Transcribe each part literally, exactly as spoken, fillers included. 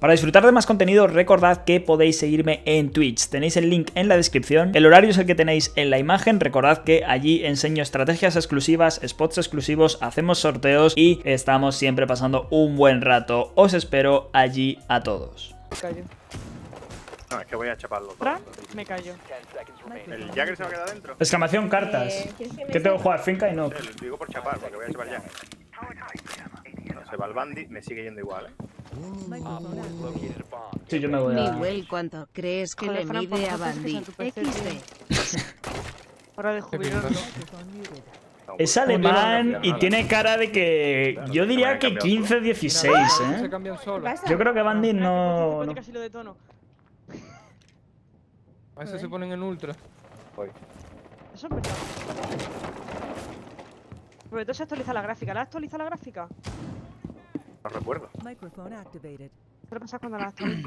Para disfrutar de más contenido, recordad que podéis seguirme en Twitch. Tenéis el link en la descripción. El horario es el que tenéis en la imagen. Recordad que allí enseño estrategias exclusivas, spots exclusivos, hacemos sorteos y estamos siempre pasando un buen rato. Os espero allí a todos. Cayó. No, es que voy a chaparlo. ¿Fra? Me cayó. ¿El Jagger se va a quedar dentro? Exclamación cartas. Eh, ¿quieres que me ¿Qué tengo que siga? jugar? Finca y no. Sí, lo digo por chapar, porque voy a chapar ya. No, se va el Bandit, me sigue yendo igual, ¿eh? Sí, yo me voy a... Miguel, ¿cuánto crees que Joder, le Fran, por mide a favor, Bandy? que sea tu P C, equis de. Hora de jubilarlo. Es alemán y tiene cara de que... Yo diría que quince dieciséis, Se ¿eh? cambian ¿Qué solos. pasa? Yo creo que Bandy Ah, no... que no. casi lo detono. A veces se ponen en ultra. Voy. Eso es verdad. Sobre todo se actualiza la gráfica. ¿La actualiza la gráfica? No recuerdo. Microphone activated. ¿Qué pasa cuando la actualiza?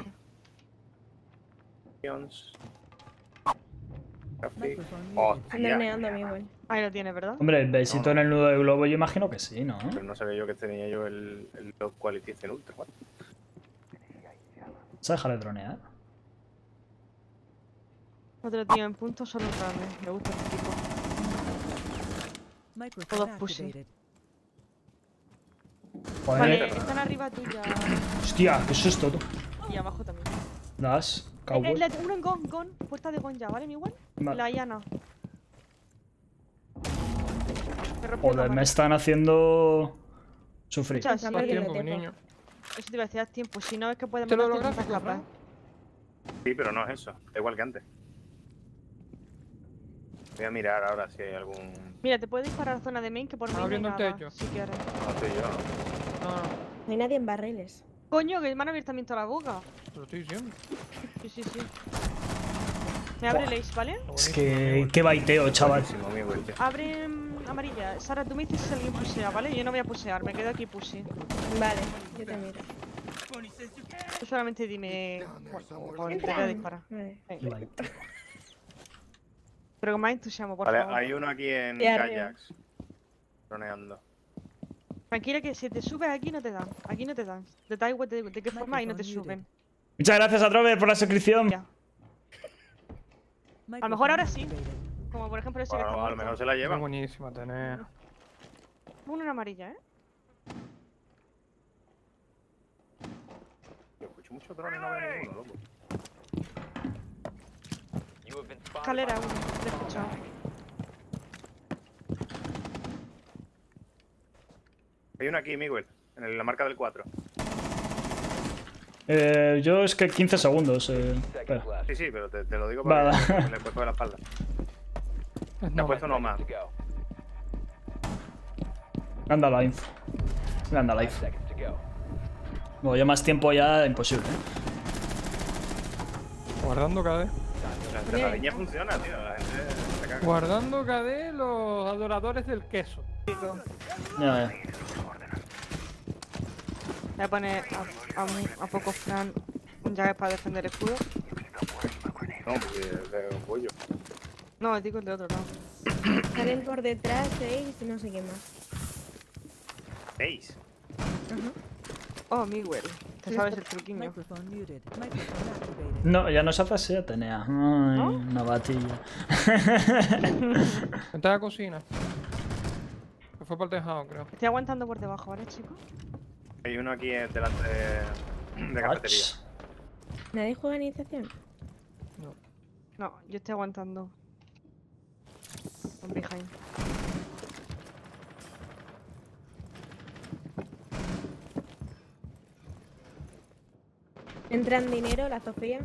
Microphone muted. Ando Hostia. droneando a mí, güey. Ahí lo tiene, ¿verdad? Hombre, el besito en el nudo de globo yo imagino que sí, ¿no? Pero no sabía yo que tenía yo el, el Top Quality en Ultra. ¿What? Se deja de dronear. Otro tío en punto, solo grande. Me gusta este tipo. Microphone Todos pussy. activated. Vale, Joder. están arriba tuya. Hostia, ¿qué es esto? Tú? Y abajo también. Das, Eh, eh, cowboy. la- uno en Gon, Gon. Puerta de Gon ya, ¿vale, mi igual? Vale. La Yana. Me rompió Joder, la me mano. están haciendo... sufrir. Escucha, Está sí, Más perdiendo tiempo, mi tiempo. niño. eso te iba a decir, haz tiempo. Si no, es que puede ¿Te lo mandarte lograste, tantas Fran? capas. Sí, pero no es eso. Da igual que antes. Voy a mirar ahora si hay algún... Mira, te puedes disparar a zona de main que por Están main no hay abriendo el nada, techo. si quieres. No estoy yo, ¿no? No, no, No hay nadie en barriles. Coño, que me han abierto también toda la boca. te lo estoy diciendo. Sí, sí, sí. Me abre el ace, ¿vale? Es que... qué baiteo, chaval. Buenísimo, amigo, el tío. Abre mm, amarilla. Sara, tú me dices si alguien pusea, ¿vale? Yo no voy a pusear, me quedo aquí pussy. Vale, yo te miro. Tú solamente dime... Bueno, te voy a disparar. Vale. Venga. Pero con más entusiasmo, por Vale, favor. hay uno aquí en Y arriba. kayaks. Droneando. Tranquila que si te subes aquí no te dan. Aquí no te dan. De da igual de, de qué forma ahí no te suben. Muchas gracias a Trover por la suscripción. Ya. A lo mejor ahora sí. Activated. Como por ejemplo ese que Bueno, está a lo muerto. mejor se la Es llevan. buenísima tener. Uno en amarilla, ¿eh? Yo escucho mucho drones y no veo ninguno, loco. Escalera uno, te he escuchado. Hay uno aquí, Miguel. En la marca del cuatro. Eh, yo es que quince segundos. Eh. Espera. Sí, sí, pero te, te lo digo Va, para va. que le he puesto de la espalda. Es Me ha no, puesto uno más. Anda la info. Anda la info. Bueno, yo más tiempo ya imposible. ¿eh? Guardando K D. La, la línea funciona, tío. La gente se caga. Guardando K D los adoradores del queso. Ya, ya. Voy a poner a, a, un- a poco Fran un llave para defender el escudo. No, porque es de un pollo. No, digo el de otro lado. Salen por detrás, seis y no sé qué más. ¿Veis? Oh, Miguel. Te sabes el truquiño. Microphone muted. Microphone activated. No, ya no se hace así, Atenea. Ay, una batilla. Entra a la cocina. Que fue para el tejado, creo. Estoy aguantando por debajo, ¿vale, chicos? Hay uno aquí eh, delante de, de cafetería. ¿Nadie juega iniciación? No, yo estoy aguantando. Con behind. Entran dinero, la Sofía.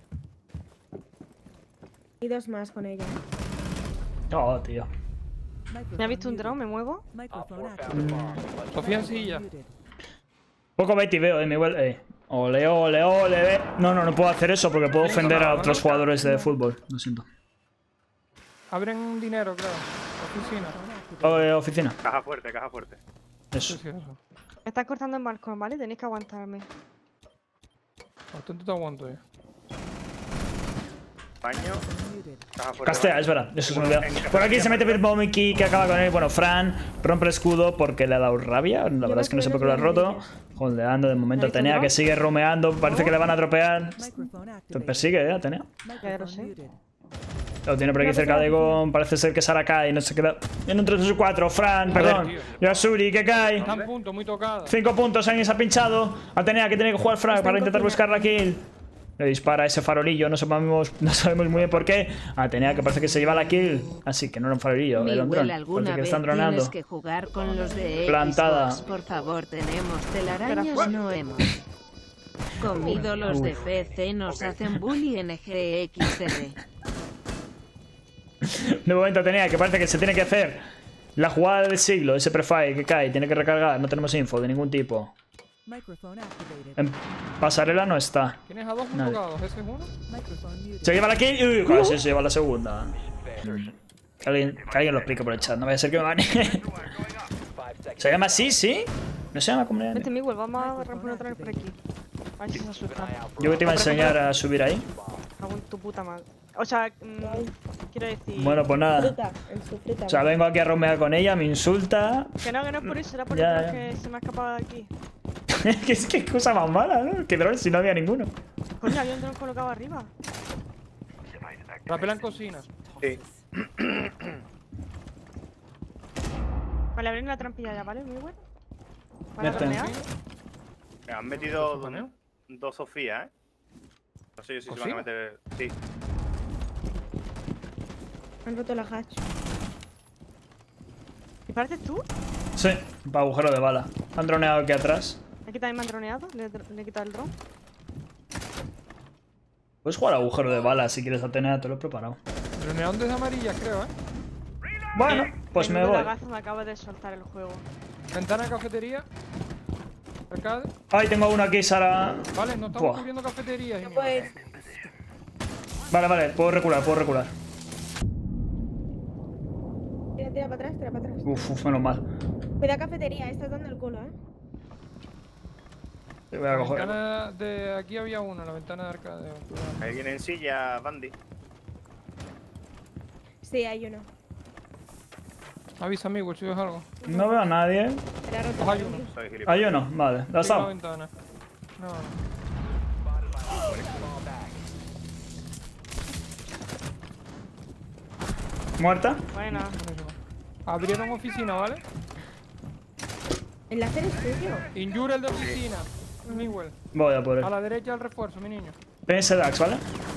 Y dos más con ella. Oh, tío. ¿Me ha visto un drone? ¿Me muevo? Microphone activated. Sofía en silla. Muted. Poco bait y veo, eh, Miguel. Eh. Ole, ole, ole, ve. No, no, no puedo hacer eso porque puedo ofender a otros jugadores de fútbol. Lo siento. Abren dinero, creo. Oficina. Oh, eh, oficina. Caja fuerte, caja fuerte. Eso. Sí, sí, eso. Me están cortando el balcón, ¿vale? Tenéis que aguantarme. Bastante te aguanto ya. Baño. Muted. Caja fuera. Castea, es verdad, eso se me olvidó. Por aquí se mete Bomiki que acaba con él. Bueno, Fran rompe el escudo porque le ha dado rabia. La verdad es que no sé por qué lo ha roto. Holdeando de momento a Atenea que sigue romeando. Parece que le van a tropear. Microphone Te activated. persigue, eh, Atenea. Microphone sé. muted. Lo tiene por aquí cerca de Gon. Parece ser que Sara cae y no se queda. En un tres dos cuatro. Fran, perdón. tío. Yasuri que cae. Está en punto, muy tocada. Cinco puntos, alguien se ha pinchado. Atenea que tiene que jugar Fran para intentar buscar la kill. Le dispara ese farolillo, no sabemos, no sabemos muy bien por qué. Atenea que parece que se lleva la kill. Así que no era un farolillo, era un dron. Miguel, alguna Parece que vez están tienes dronando. que jugar con los de Plantada. Xbox. Por favor, tenemos telarañas, no hemos comido. Los de P C nos hacen bully en G X D. De momento Atenea que parece que se tiene que hacer la jugada del siglo. Ese prefire que cae, tiene que recargar. No tenemos info de ningún tipo. Microphone activated. En pasarela no está. Tienes a dos muy Nadie. tocados, ese es uno. Microphone muted. Se lleva la kill. Uy, casi se lleva la segunda. Que alguien, que alguien lo explique por el chat. No vaya a ser que me van. ¿Se llama así, sí? No se llama comunidad. Vete, Miguel, vamos a romper otra vez por aquí. A ver si se asusta. Yo que te iba a enseñar a subir ahí. Cago en tu puta madre. O sea, mm, quiero decir. Bueno, pues nada. Fruta, en su fruta. O sea, vengo aquí a romear con ella, me insulta. Que no, que no es por eso, era por Ya, el ya. que se me ha escapado de aquí. que es que cosa más mala, ¿no? Que drone si no había ninguno. Coño, había un dron colocado arriba. Rapela en cocina. Sí. Vale, abrir la trampilla ya, ¿vale? Muy bueno. ¿Van a Vete. tornear? Me han metido ¿Paneo? dos Sofías, ¿eh? No sé yo si se van ¿Sofía? a meter. Sí. Han roto la hatch. ¿Y pareces tú? Sí, para agujero de bala. Han droneado aquí atrás. Aquí también me han droneado. Le, le he quitado el dron. Puedes jugar a agujero de bala si quieres, Atenea, te lo he preparado. Dronearon desde amarillas, creo, ¿eh? Bueno, pues me Menudo voy. lagazo me acaba de soltar el juego. Ventana de cafetería. Arcade. Ay, tengo uno aquí, Sara. Vale, no estamos Buah. cubriendo cafeterías. y Pues, Vale, vale, puedo recular, puedo recular. tira, tira para atrás, tira para atrás. Uf, uf, menos mal. Cuida cafetería, estás dando el culo, eh. Te voy a La coger. ventana de aquí había uno, la ventana de arcade. Ahí viene en silla, Bandy. Sí, hay uno. Avisa, amigo, si ves algo. No veo a nadie. Te la ha roto. Pues hay uno. Soy gilipollas. Hay uno, vale. ¿La has Sigue la dado? ventana. No, no. ¿Muerta? Buena. buenísimo. Abrieron oficina, ¿vale? El láser es tuyo. Injure el de oficina. Miguel. Voy a por él. A la derecha el refuerzo, mi niño. P S Dax, ¿vale?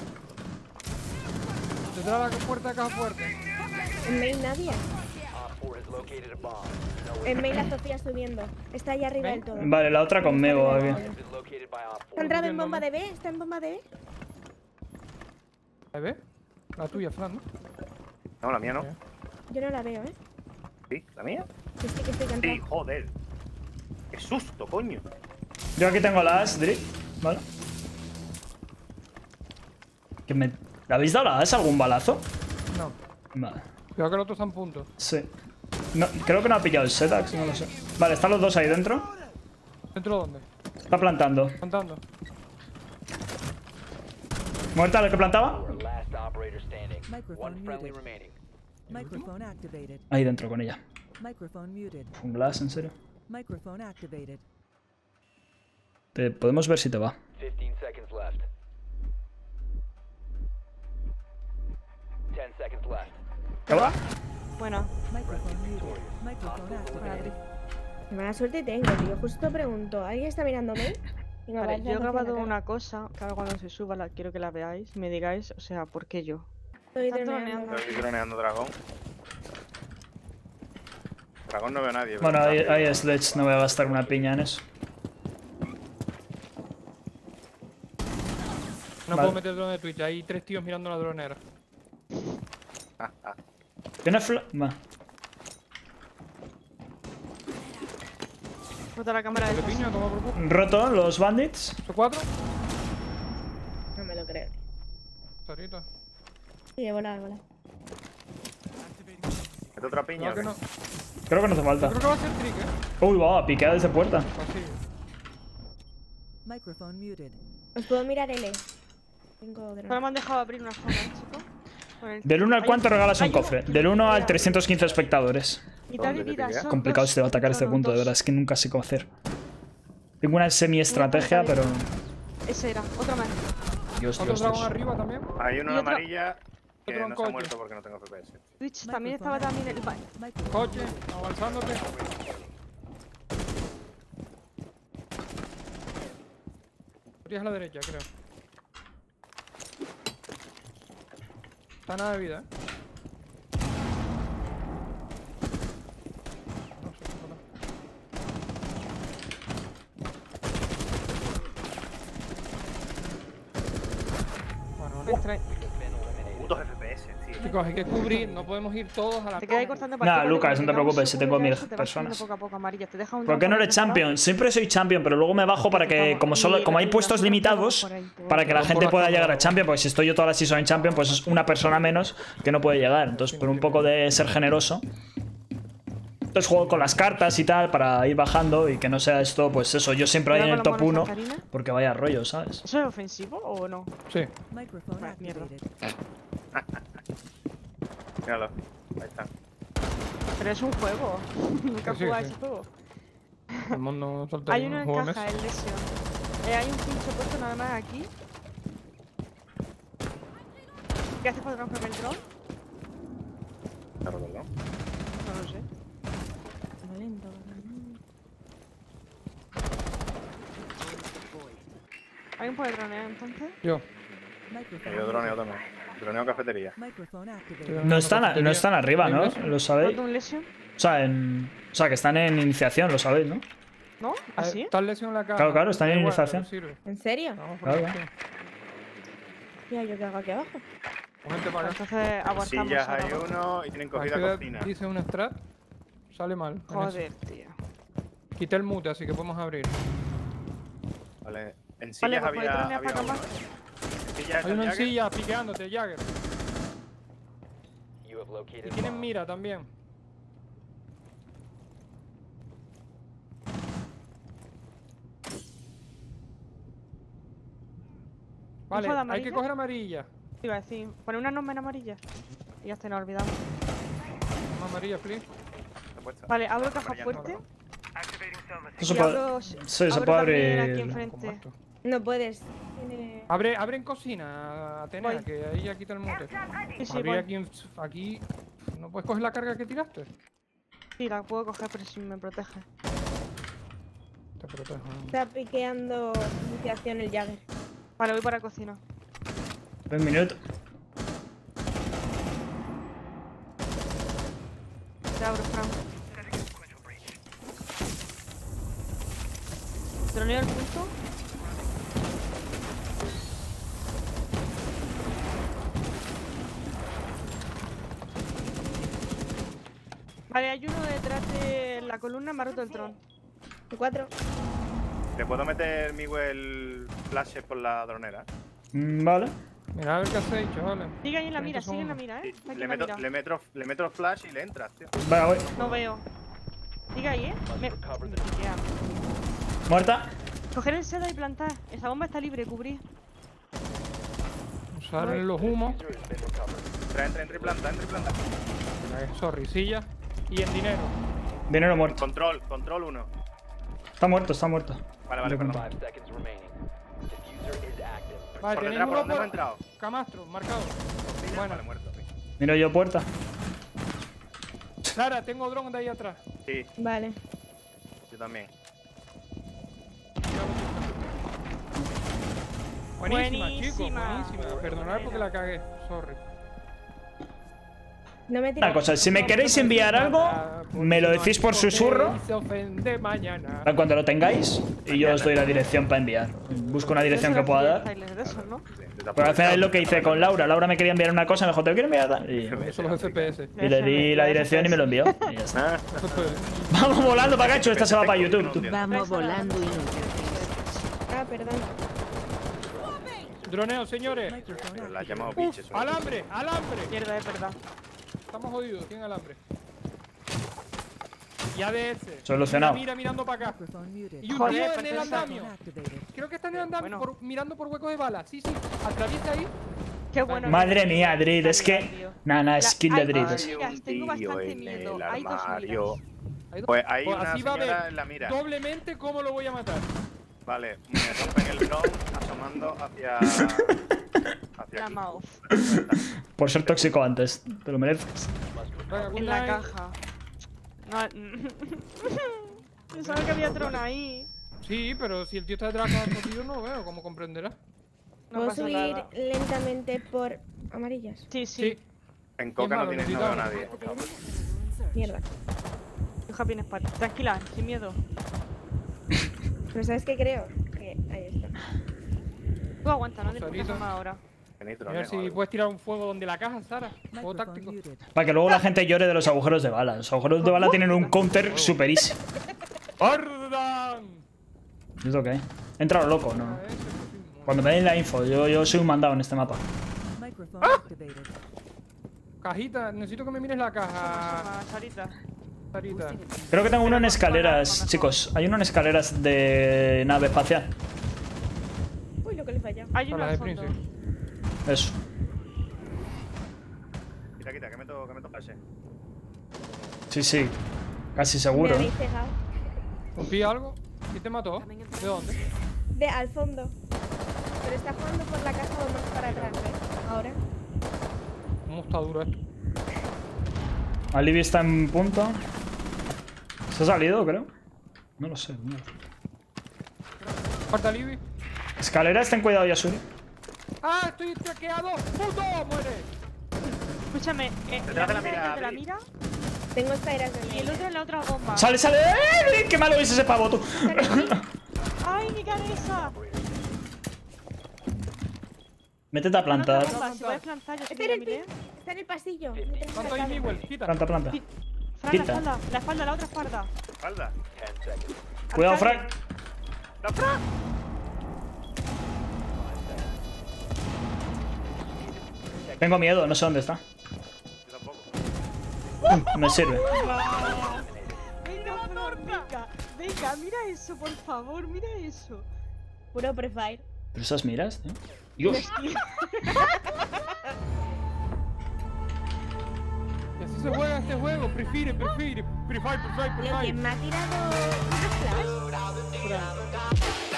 Detrás de la puerta de caja fuerte. En main nadie. En main la Sofía subiendo. Está ahí arriba del todo. Vale, la otra conmigo aquí. Ha entrado en bomba de B, está en bomba de B. ¿La ves? La tuya, Fran, ¿no? No, la mía no. Yo no la veo, eh. ¿Sí? ¿La mía? Que sí, que estoy Sí, cantando. joder. ¡Qué susto, coño! Yo aquí tengo la As, Drift, ¿vale? ¿Que me... ¿Le habéis dado la As algún balazo? No. Vale, Cuidado que el otro está en punto. sí. No, creo que no ha pillado el Setax, no lo sé. Vale, están los dos ahí dentro. ¿Dentro dónde? Está plantando. Cantando. ¿Muerta el que plantaba? Microphone muted. Microphone activated. Ahí dentro con ella. Microphone muted. Un glass, en serio. Microphone activated. Te podemos ver si te va. fifteen seconds left. ten seconds left. ¿Te va? Buena. Microphone muted. Microphone activated. Qué mala suerte tengo, tío. Justo pregunto. ¿Alguien está mirando main? Venga, Vale, va, yo he la grabado cara. una cosa que ahora cuando se suba la quiero que la veáis y me digáis, o sea, ¿por qué yo? Estoy Está droneando. Estoy droneando dragón. Dragón no veo a nadie. Bueno, pero- ahí, ahí es Sledge, no voy a gastar una piña en eso. No Vale. puedo meter drone de Twitch. Hay tres tíos mirando la dronera. ¿Tiene fla...? Va. Rota la cámara ¿De de piña? Toma por culo. Roto los bandits. ¿Son cuatro? No me lo creo. Sarita. Sí, vola, vola. ¿Mete otra piña? No, que o qué? no. Creo que no hace falta. Creo que va a ser trick, ¿eh? Uy, va, piqueada desde puerta. Pasillo. Microphone muted. Os puedo mirar L. Tengo dron. Solo me han dejado abrir una zona, chicos. Con el- Del uno al Hay cuánto un- regalas un hay uno- cofre. Del uno al trescientos quince espectadores. Mitad de ¿Dónde te vida, queda? son Complicado dos, este va a atacar este no, punto, de dos. verdad. Es que nunca sé cómo hacer. Tengo una semi-estrategia, pero... Ese era, otro más. Dios, Otro Dios, dragón Dios. arriba también. Hay una Y otro- amarilla que otro no se coche. ha muerto porque no tengo F P S. Twitch también estaba también el... va- Microphone Coche, avanzándote. Irías a la derecha, creo. Está nada de vida, eh. No sé, no. Bueno, vale. Extra- Putos F P S, tío. Chicos, hay que cubrir, no podemos ir todos a la Te quedas ahí toma. cortando Nah, partidas, Lucas, porque no te te da un preocupes, si tengo seguro de mil eso, te vas subiendo personas. poco a poco, amarilla. Te deja un ¿Por qué no dragón eres por otro lado. champion? Siempre soy champion, pero luego me bajo para que, como solo, como hay puestos limitados, para que la gente pueda llegar a champion, porque si estoy yo toda la season en champion, pues es una persona menos que no puede llegar. Entonces, por un poco de ser generoso. Entonces juego con las cartas y tal para ir bajando y que no sea esto, pues eso, yo siempre ahí en el top uno, porque vaya rollo, ¿sabes? ¿Eso es ofensivo o no? Sí. Microphone Ah, mierda. activated. Míralo. Ahí está. Pero es un juego. Nunca he Sí, jugado sí. ese juego. El mundo soltero. Hay uno en juego de caja, mesa. el Lesion. Eh, hay un pincho puesto nada más aquí. ¿Qué haces para transformar el dron? Claro, ¿no? No lo sé. Va lento, va lento. ¿Hay un poder dronear entonces? Yo. Microphone Yo droneo también. Droneo cafetería. Microphone activated. No están, a- no están arriba, ¿no? ¿Lo sabéis? ¿Roto un Lesion? O sea, en, o sea, que están en iniciación, lo sabéis, ¿no? ¿No? Ah, ¿Así? Está el lesión en la cara. Claro, claro, están en Da igual, iniciación. pero sirve. ¿En serio? Vamos por Claro. aquí. Mira, ¿yo qué hago aquí abajo? Con gente para Pues acá. entonces aguantamos Sillas ahora. hay uno y tienen cogida Aquí cocina. dice un strat. Sale mal. en Joder, tío. ese. Quité el mute, así que podemos abrir. Vale. En Vale, sillas pues podéis había, dronear había para acá uno. más. En sillas Hay está uno en Jagger. silla piqueándote, Jagger. Y tienen mira también. Vale, ¿Hijo de hay que amarilla? coger amarilla. Iba a decir, poner una norma en amarilla. Y ya está, nos olvidamos. Una amarilla, please. Está puesta. Vale, abro caja Amarilla, fuerte. Eso Y se puede, abro, sí, se abro puede también aquí abrir. enfrente. ¿Cómo esto? No puedes. Tiene... Abre, abre en cocina, Atenea, Voy. que ahí ya quita el mute. Sí, sí, Abrí voy. aquí, en- aquí. ¿No puedes coger la carga que tiraste? Sí, la puedo coger, pero si me protege. Te protejo. ¿no? Está piqueando iniciación el Jagger. Vale, voy para la cocina. Un minuto. Te abro, Fran. Droneo el punto. Vale, hay uno detrás de la columna, me ha roto el tron. El cuatro. ¿Le puedo meter Miguel flashes por la dronera? Mm, Vale. Mira a ver qué hacéis, chavales. Sigue ahí en la mira, treinta sigue en la segundos. mira, Sí, eh. Está aquí le, en la meto, mira. le, meto, le meto flash y le entras, tío. Vale, voy. No veo. Sigue ahí, eh. Me... me piquea. Muerta. Coger el seda y plantar. Esa bomba está libre, cubrir. Salen los humos. Entra, entra, entra y planta, entra y planta. Eh, Sorry, silla. Y en dinero. Dinero muerto. Control, control uno. Está muerto, está muerto. Vale, vale, Yo perdón. cuento. Vale, Por tenéis detrás, por uno donde hemos por... entrado. Camastro, marcado. Sillas, Bueno. Vale, muerto. Sí. Miro yo puerta. Sara, tengo dron de ahí atrás. Sí, Vale. yo también. Buenísima, chicos, Buenísima. buenísima. Perdonad porque la cagué. Sorry. No me Una tiras. cosa, si me queréis enviar algo, me lo decís por susurro. Se ofende mañana. Cuando lo tengáis, y yo os doy la dirección para enviar. Busco una dirección que pueda dar. De esos, ¿no? Sí, Pero al final es lo que hice con Laura. Laura me quería enviar una cosa, me dijo, te lo quiero enviar tal. Y, Eso los F P S. y le di la dirección y me lo envió. Y ya está. Ah, Vamos volando para Gacho, esta se va para YouTube. tú. Vamos volando inútil. Ah, perdón. Droneo, señores. Microphone pero la has activated. llamado bitch, eso. Alambre, alambre. Mierda, es verdad. Estamos jodidos. ¿Quién alambre? Y A D S. Solucionado. Mira, mirando para acá. Microphone muted. Y un Joder, tío en el perfecto. andamio. Activated. Creo que está en el andamio, Bueno. por- mirando por huecos de bala. Sí, sí. Atraviesa ahí. Qué bueno. Madre que- mía, Drill, es calidad, que... tío. Nah, nah, La- skill de hay- Drill. hay- Hay miras, un tengo tío bastante en miedo. el Hay dos armario. miras. Hay dos. Pues hay Pues una así va a señora ver en la mira. doblemente cómo lo voy a matar. Vale, me rompen el blog asomando hacia... hacia La aquí. mouse. Por ser tóxico antes. Te lo mereces. Venga, good En la night. caja. No. Pensaba que había trona ahí. Sí, pero si el tío está detrás de cada tío no lo veo, como comprenderás. No ¿Puedo pasa subir nada. lentamente por amarillas? Sí, Sí. sí. En Coca no malo, tienes no veo a necesitamos. nadie. Mierda. Deja bien Spot. Tranquila, sin miedo. Pero ¿sabes qué creo? Que ahí está. Tú aguanta, no te Sarita. pasa nada ahora. Tenéis A drones, ver si joder. puedes tirar un fuego donde la caja, Sara. Fuego Microphone táctico. muted. Para que luego la gente llore de los agujeros de bala. Los agujeros de bala tienen un counter super easy. ¡Ardan! ¿Esto qué? He entrado loco, ¿no? A ver, ese sí, Cuando me den la info, yo, yo soy un mandado en este mapa. Microphone activated. Cajita, necesito que me mires la caja, Ah, Sarita. Sarita. Creo que tengo uno en escaleras, chicos. Hay uno en escaleras de nave espacial. Uy, lo que le falla. Hay Para uno la al de fondo. Prince. Eso. Quita, quita, que meto, que meto pase. Sí, sí. Casi Me seguro. habéis cegado. ¿Rompí algo? ¿Quién te mató? ¿De dónde? De al fondo. Pero está jugando por la casa o más para atrás, ¿ves? Ahora. ¿Cómo está duro esto? Alibi está en punto. ¿Se ha salido, creo? No lo sé. mierda. Falta Libby. Escaleras, ten cuidado, Yasuri. ¡Ah! ¡Estoy traqueado! ¡Puto! ¡Muere! Escúchame, eh, Detrás de la mira mira, de la Adri. mira Tengo escaleras de y el otro en la otra bomba. ¡Sale, sale! ¡Eh! ¡Qué malo es ese pavo, tú! ¡Ay, mi cabeza! Métete a plantar. Otra bomba, si puedes plantar, yo Está sí en que el, miré. pi- está en el pasillo. detrás de ¿Cuánto la hay cama. Miguel? Quita. Planta, planta. Fran, la Quita. espalda, la espalda, la otra espalda. Espalda. Cuidado, Arcadia. Frank. ¡La Fran! Tengo miedo, no sé dónde está. Yo tampoco. Me sirve. Venga, Fran, venga. Venga, mira eso, por favor, mira eso. Puro prefire. ¿Pero esas miras, tío? Dios. Y así se juega este juego. Prefiere, prefiere. Prefiere, prefiere, Lo que prefiere. me ha tirado una flash.